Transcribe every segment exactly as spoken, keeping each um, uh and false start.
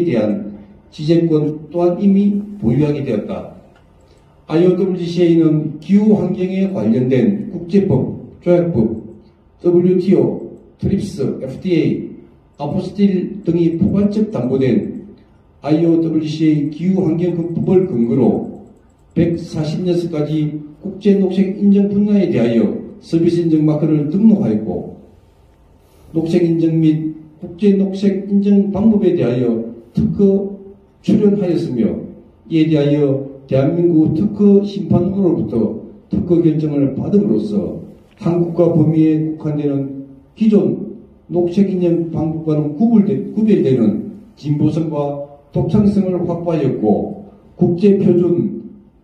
대한 지재권 또한 이미 보유하게 되었다. 아이오더블유지씨에이는 기후 환경에 관련된 국제법, 조약법, 더블유티오, 트립스, 에프디에이, 아포스틸 등이 포괄적 담보된 아이오더블유지씨에이 기후환경헌법을 근거로 백사십 년서까지 국제녹색인증 분야에 대하여 서비스 인증 마크를 등록하였고, 녹색인증 및 국제녹색인증 방법에 대하여 특허 출연하였으며, 이에 대하여 대한민국 특허 심판원으로부터 특허 결정을 받음으로써 한국과 범위에 국한되는 기존 녹색인증 방법과는 구별되, 구별되는 진보성과 독창성을 확보하였고, 국제표준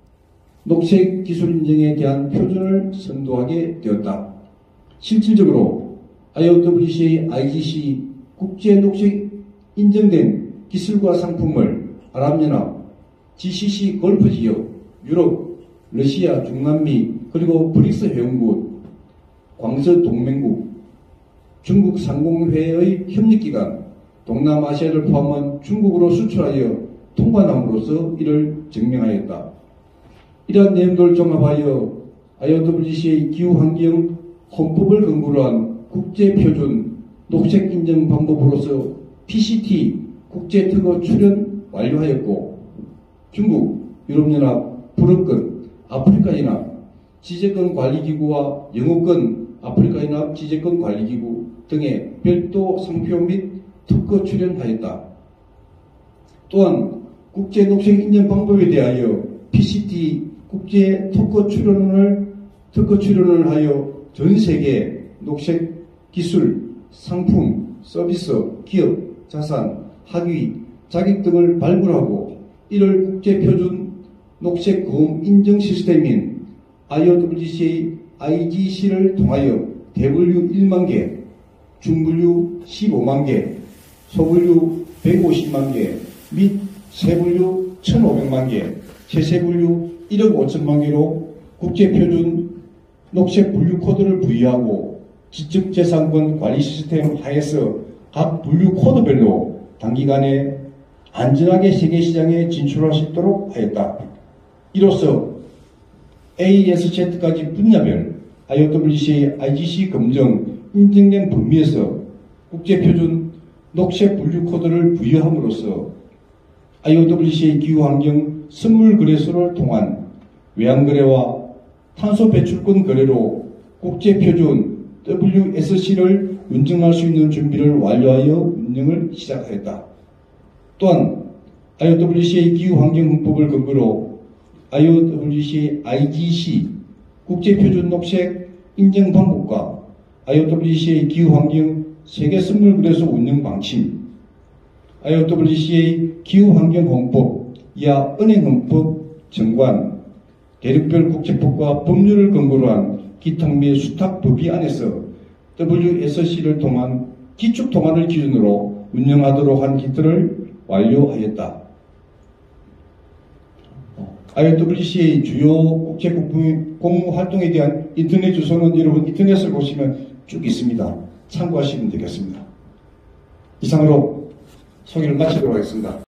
녹색기술인증에 대한 표준을 선도하게 되었다. 실질적으로 아이오더블유지씨에이 아이지씨 국제녹색 인증된 기술과 상품을 아랍연합, 지씨씨 걸프지역, 유럽, 러시아, 중남미, 그리고 브릭스 회원국, 광서동맹국, 중국 상공회의 협력기관, 동남아시아를 포함한 중국으로 수출하여 통관함으로써 이를 증명하였다. 이러한 내용들을 종합하여 아이오더블유지씨에이 기후환경 헌법을 근거로 한 국제표준 녹색인증 방법으로서 피씨티 국제특허 출연 완료하였고, 중국, 유럽연합, 불어권, 아프리카연합, 지재권관리기구와 영어권 아프리카연합 지재권관리기구 등의 별도 상표 및 특허 출연하였다. 또한 국제녹색인증 방법에 대하여 피씨티 국제 특허 출연을 특허 출연을 하여 전 세계 녹색 기술, 상품, 서비스, 기업, 자산, 학위, 자격 등을 발굴하고 이를 국제표준 녹색보험 인증 시스템인 아이오더블유지씨에이 아이지씨를 통하여 대분류 일만 개, 중분류 십오만 개, 소분류 백오십만 개 및 세분류 천오백만 개, 제세분류 일억 오천만 개로 국제표준 녹색 분류 코드를 부여하고 지적재산권 관리 시스템 하에서 각 분류 코드별로 단기간에 안전하게 세계시장에 진출할 수 있도록 하였다. 이로써 에이에스제이까지 분야별 아이오더블유지씨에이 아이지씨 검증 인증된 범위에서 국제표준 녹색 분류 코드를 부여함으로써 아이오더블유지씨에이 기후환경 선물거래소를 통한 외환거래와 탄소 배출권 거래로 국제표준 더블유에스씨를 운영할 수 있는 준비를 완료하여 운영을 시작하였다. 또한 아이오더블유지씨에이 기후환경헌법을 근거로 아이오더블유지씨에이 아이지씨 국제표준 녹색 인증 방법과 아이오더블유지씨에이 기후환경 세계선물거래소 운영 방침, 아이오더블유지씨에이 기후환경헌법, 이하 은행헌법, 정관, 대륙별 국제법과 법률을 근거로 한 기탁 및 수탁 법위 안에서 더블유에스씨를 통한 기축 통화를 기준으로 운영하도록 한 기틀을 완료하였다. 아이오더블유지씨에이 주요 국제국부 공무 활동에 대한 인터넷 주소는 여러분 인터넷을 보시면 쭉 있습니다. 참고하시면 되겠습니다. 이상으로 소개를 마치도록 하겠습니다.